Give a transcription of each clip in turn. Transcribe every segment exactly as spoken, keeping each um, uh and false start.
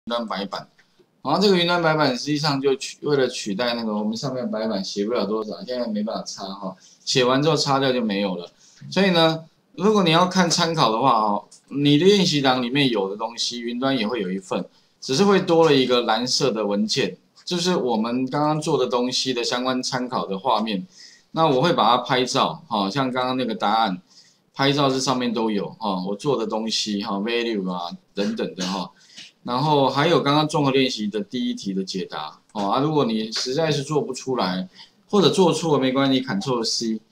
端白板。然后这个云端白板实际上就取为了取代那个我们上面白板写不了多少，现在没办法擦哈，写完之后擦掉就没有了。所以呢，如果你要看参考的话哦，你的练习档里面有的东西，云端也会有一份，只是会多了一个蓝色的文件，就是我们刚刚做的东西的相关参考的画面。那我会把它拍照，哈，像刚刚那个答案，拍照这上面都有哈，我做的东西哈 ，value 啊等等的哈。然后还有刚刚综合练习的第一题的解答，哦啊，如果你实在是做不出来，或者做错了没关系 ，Ctrl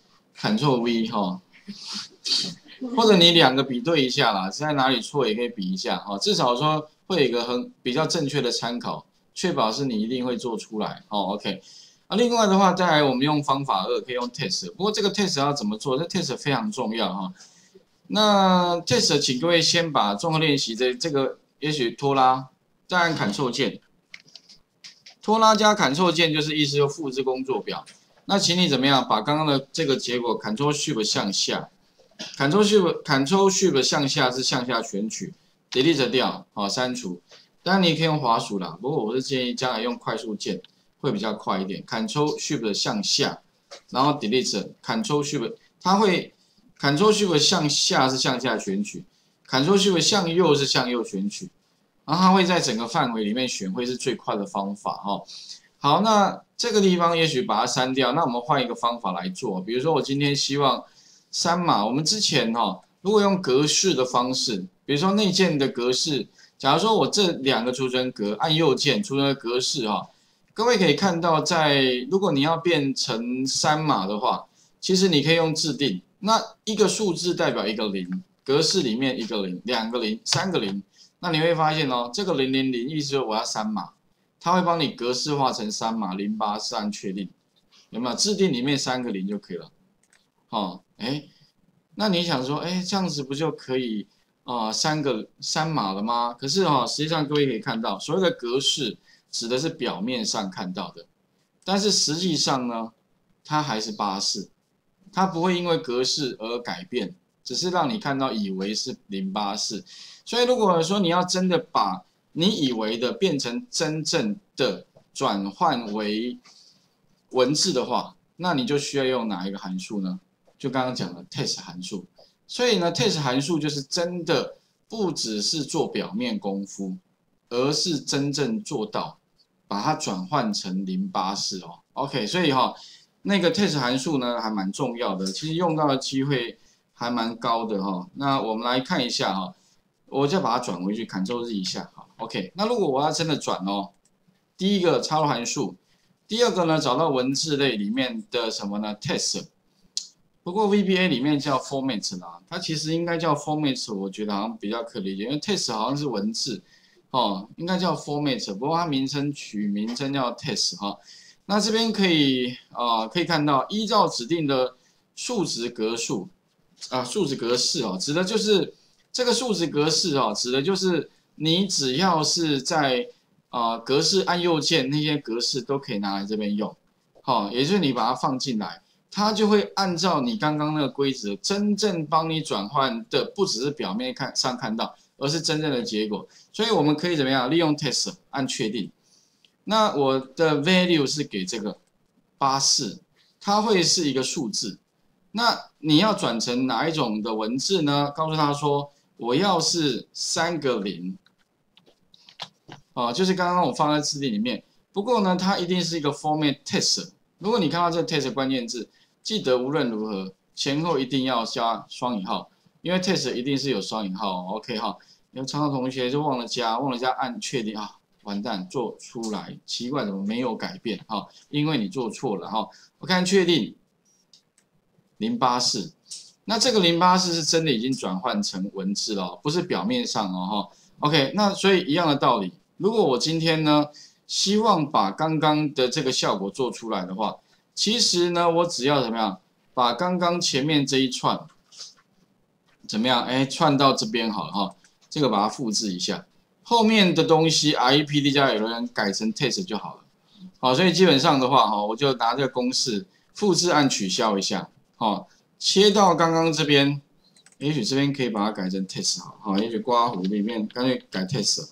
C，Ctrl V 哈，或者你两个比对一下啦，实在哪里错也可以比一下哈，至少说会有一个很比较正确的参考，确保是你一定会做出来哦 ，OK。啊，另外的话，再来我们用方法二可以用 test， 不过这个 test 要怎么做？这 test 非常重要哈。那 test 请各位先把综合练习的这个。也许拖拉，再按 Ctrl 键，拖拉加 Ctrl 键就是意思就复制工作表。那请你怎么样把刚刚的这个结果 Ctrl Shift 向下 ，Ctrl Shift Ctrl Shift 向下是向下选取 ，delete 掉，好删除。当然你可以用滑鼠啦，不过我是建议将来用快速键会比较快一点。Ctrl Shift 向下，然后 delete Ctrl Shift， 它会 Ctrl Shift 向下是向下选取。Ctrl Shift 向右是向右选取，然后它会在整个范围里面选，会是最快的方法哈。好，那这个地方也许把它删掉，那我们换一个方法来做。比如说我今天希望删码，我们之前哈，如果用格式的方式，比如说内建的格式，假如说我这两个储存格按右键储存格式哈，各位可以看到在，如果你要变成删码的话，其实你可以用制定，那一个数字代表一个零。格式里面一个零、两个零、三个零，那你会发现哦，这个零零零意思就是我要删码，它会帮你格式化成删码零八四按确定，有没有？制定里面三个零就可以了。哦，哎，那你想说，哎，这样子不就可以啊、呃、三个删码了吗？可是哈、哦，实际上各位可以看到，所谓的格式指的是表面上看到的，但是实际上呢，它还是八四，它不会因为格式而改变。只是让你看到以为是零八四，所以如果说你要真的把你以为的变成真正的转换为文字的话，那你就需要用哪一个函数呢？就刚刚讲的 test 函数。所以呢 ，test 函数就是真的不只是做表面功夫，而是真正做到把它转换成零八四哦。OK， 所以哈、哦，那个 test 函数呢还蛮重要的，其实用到的机会。还蛮高的哈，那我们来看一下哈，我就把它转回去 ，Ctrl Z 一下，好 ，OK。那如果我要真的转哦，第一个插入函数，第二个呢找到文字类里面的什么呢 ？Text。不过 V B A 里面叫 Format 啦，它其实应该叫 Format， 我觉得好像比较可理解，因为 Text 好像是文字哦，应该叫 Format， 不过它名称取名称叫 Text 哈。那这边可以啊、呃，可以看到依照指定的数值格数。啊，数值格式哦，指的就是这个数值格式哦，指的就是你只要是在啊、呃、格式按右键，那些格式都可以拿来这边用，好、哦，也就是你把它放进来，它就会按照你刚刚那个规则，真正帮你转换的不只是表面看上看到，而是真正的结果。所以我们可以怎么样利用 test 按确定。那我的 value 是给这个八四，它会是一个数字。那你要转成哪一种的文字呢？告诉他说，我要是三个零，哦，就是刚刚我放在字典里面。不过呢，它一定是一个 format test。如果你看到这个 test 关键字，记得无论如何前后一定要加双引号，因为 test 一定是有双引号。OK 哈，有常常同学就忘了加，忘了加按确定啊，完蛋，做出来奇怪怎么没有改变哈？因为你做错了哈。我看确定。零八四，那这个零八四是真的已经转换成文字了，不是表面上哦哈。OK， 那所以一样的道理，如果我今天呢希望把刚刚的这个效果做出来的话，其实呢我只要怎么样，把刚刚前面这一串怎么样，哎串到这边好了哈，这个把它复制一下，后面的东西 R E P D 加 L N 改成 test 就好了。好，所以基本上的话哈，我就拿这个公式复制按取消一下。哦，切到刚刚这边，也许这边可以把它改成 test 好，好，也许刮胡里面干脆改 test，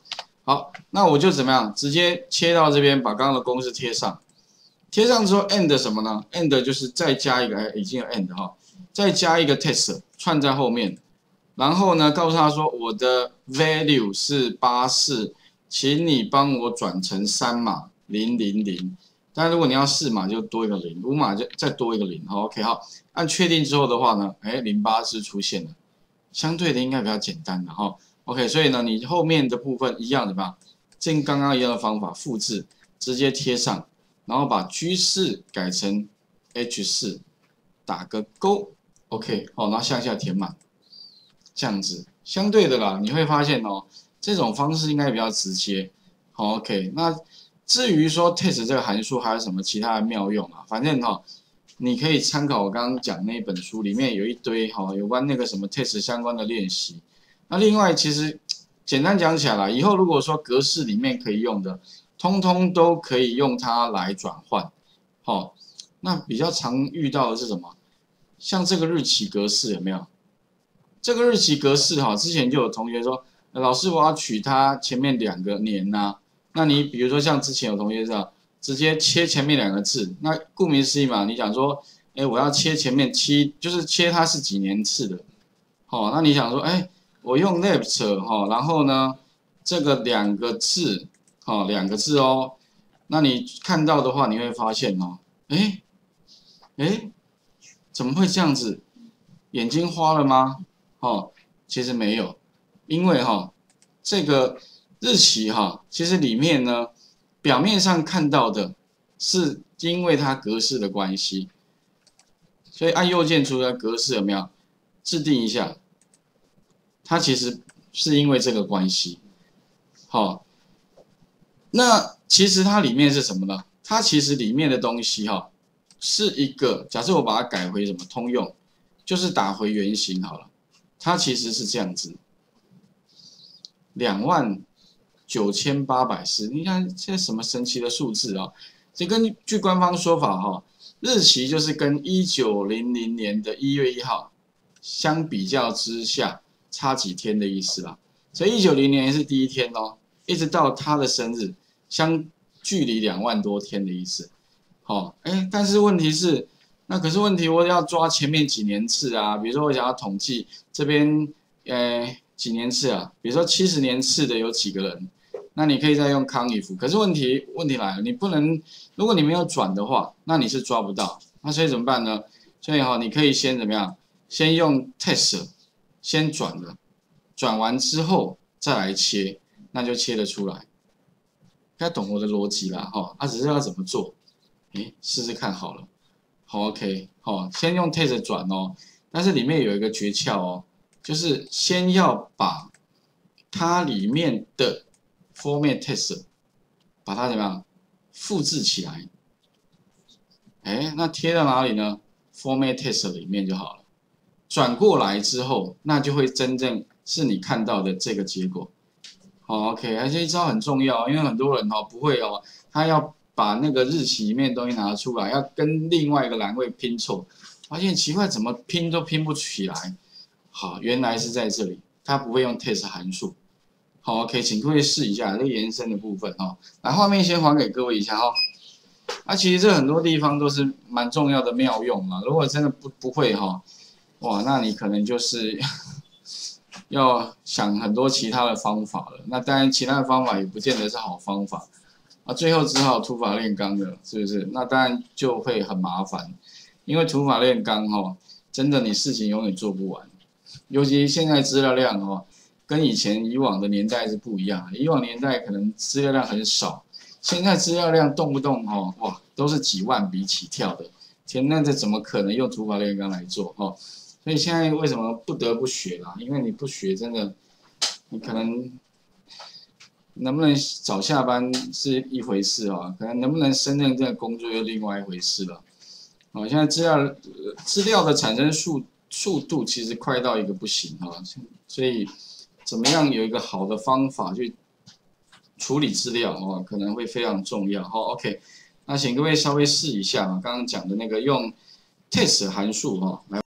好，那我就怎么样，直接切到这边，把刚刚的公式贴上。贴上之后 ，and 什么呢 ？and 就是再加一个，哎，已经有 and 哈，再加一个 test 串在后面。然后呢，告诉他说我的 value 是八四，请你帮我转成三码零零零。但如果你要四码，就多一个零；五码就再多一个零。好 ，OK， 好，按确定之后的话呢，哎，零八四出现了，相对的应该比较简单的哈。OK， 所以呢，你后面的部分一样的吧，跟刚刚一样的方法复制，直接贴上，然后把 G 四改成 H 四，打个勾 ，OK， 好，然后向下填满，这样子，相对的啦，你会发现哦，这种方式应该比较直接。好 ，OK， 那至于说 test 这个函数还有什么其他的妙用啊？反正哈，你可以参考我刚刚讲那本书，里面有一堆哈有关那个什么 test 相关的练习。那另外，其实简单讲起来啦，以后如果说格式里面可以用的，通通都可以用它来转换。好，那比较常遇到的是什么？像这个日期格式有没有？这个日期格式哈，之前就有同学说，老师我要取它前面两个年呐、啊。那你比如说像之前有同学这样，直接切前面两个字，那顾名思义嘛，你讲说，哎，我要切前面七，就是切它是几年次的。好，那你想说，哎。我用 left 哈，然后呢，这个两个字，哈，两个字哦。那你看到的话，你会发现哦，哎，哎，怎么会这样子？眼睛花了吗？哦，其实没有，因为哈，这个日期哈，其实里面呢，表面上看到的是因为它格式的关系，所以按右键除了格式有没有？制定一下。它其实是因为这个关系，好，那其实它里面是什么呢？它其实里面的东西哈，是一个假设我把它改回什么通用，就是打回原形好了。它其实是这样子，两万九千八百四，你看这什么神奇的数字啊！这根据官方说法哈，日期就是跟一九零零年的一月一号相比较之下。差几天的意思啦，所以一九零年是第一天哦，一直到他的生日，相距离两万多天的意思。好、哦，哎，但是问题是，那可是问题，我要抓前面几年次啊，比如说我想要统计这边，呃，几年次啊，比如说七十年次的有几个人，那你可以再用 COUNTIF， 可是问题问题来了，你不能，如果你没有转的话，那你是抓不到，那所以怎么办呢？所以哈、哦，你可以先怎么样？先用 test。先转了，转完之后再来切，那就切得出来。应该懂我的逻辑啦，哈，啊，只是要怎么做，诶，试试看好了。好 ，OK， 好，先用 test 转哦，但是里面有一个诀窍哦，就是先要把它里面的 format test 把它怎么样复制起来。哎，那贴到哪里呢 ？format test 里面就好了。转过来之后，那就会真正是你看到的这个结果。好 ，OK， 而且一招很重要，因为很多人哦不会哦，他要把那个日期里面的东西拿出来，要跟另外一个栏位拼凑，发现奇怪，怎么拼都拼不起来。好，原来是在这里，他不会用 test 函数。好 ，OK， 请各位试一下这个延伸的部分哈。来，画面先还给各位一下哈。啊，其实这很多地方都是蛮重要的妙用啊，如果真的不不会哈。哇，那你可能就是要想很多其他的方法了。那当然，其他的方法也不见得是好方法啊。最后只好土法炼钢了，是不是？那当然就会很麻烦，因为土法炼钢哈，真的你事情永远做不完。尤其现在资料量哦，跟以前以往的年代是不一样的。以往年代可能资料量很少，现在资料量动不动哦，哇，都是几万笔起跳的。天，那这怎么可能用土法炼钢来做哈？所以现在为什么不得不学啦？因为你不学，真的，你可能能不能早下班是一回事啊，可能能不能胜任这个工作又另外一回事了。哦，现在资料资料的产生速速度其实快到一个不行哈，所以怎么样有一个好的方法去处理资料哦，可能会非常重要。好 ，OK， 那请各位稍微试一下啊，刚刚讲的那个用 test 函数哈来。